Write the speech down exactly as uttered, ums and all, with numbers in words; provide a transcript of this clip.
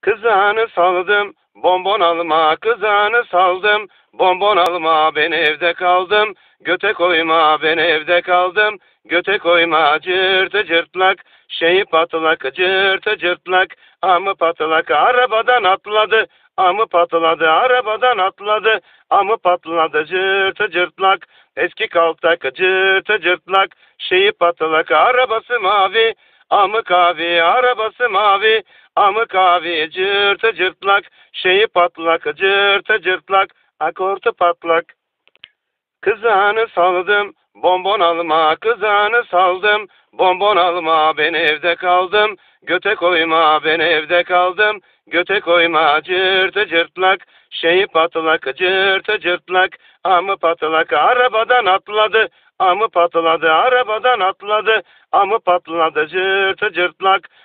Kızağını saldım, bonbon alma, kızağını saldım, bonbon alma, ben evde kaldım, göte koyma, ben evde kaldım, göte koyma, cırtı cırtlak, şeyi patlak, cırtı cırtlak, amı patlak, arabadan atladı, amı patladı, arabadan atladı, amı patladı, cırtı cırtlak, eski kaltak, cırtı cırtlak, şeyi patlak, arabası mavi, amı kavi, arabası mavi, amı kavi, cırtı cırtlak, şeyi patlak, cırtı cırtlak, akortu patlak. Kızağını saldım, bonbon alma, kızağını saldım, bonbon alma, ben evde kaldım, göte koyma, ben evde kaldım, göte koyma, cırtı cırtlak, şeyi patlak, cırtı cırtlak, amı patlak, arabadan atladı, amı patladı, arabadan atladı, amı patladı, cırtı cırtlak,